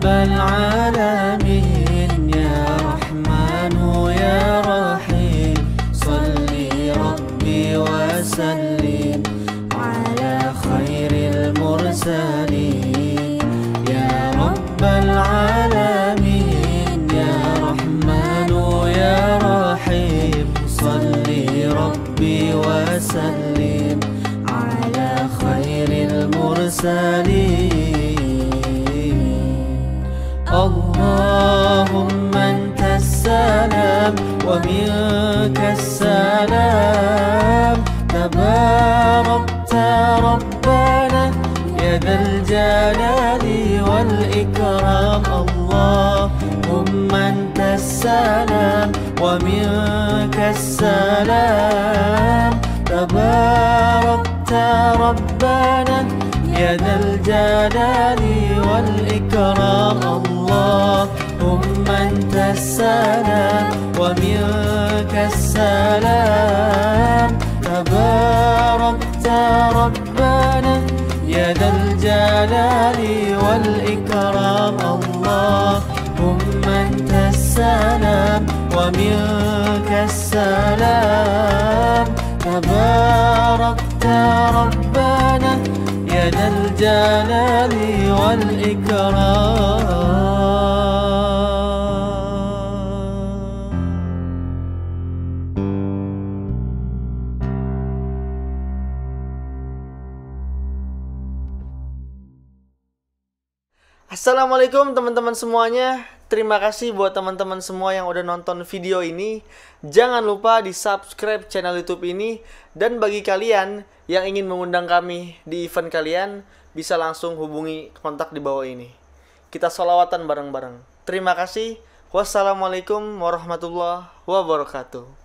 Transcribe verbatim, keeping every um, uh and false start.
العالمين يا رحمن يا رحيم صل ربي وسلم على خير المرسلين يا رب العالمين يا رحمن يا رحيم صل ربي وسلم على خير المرسلين اللهم أنت السلام ومنك السلام تباركت ربنا يا ذا الجلال والإكرام اللهم أنت السلام ومنك السلام تباركت ربنا يا ذا الجلال والإكرام اللهم أنت السلام ومنك السلام تباركت ربنا يا ذا الجلال والإكرام اللهم أنت السلام ومنك السلام تباركت ربنا يا ذا الجلال والإكرام. Assalamualaikum teman-teman semuanya. Terima kasih buat teman-teman semua yang udah nonton video ini. Jangan lupa di subscribe channel YouTube ini. Dan bagi kalian yang ingin mengundang kami di event kalian, bisa langsung hubungi kontak di bawah ini. Kita sholawatan bareng-bareng. Terima kasih. Wassalamualaikum warahmatullahi wabarakatuh.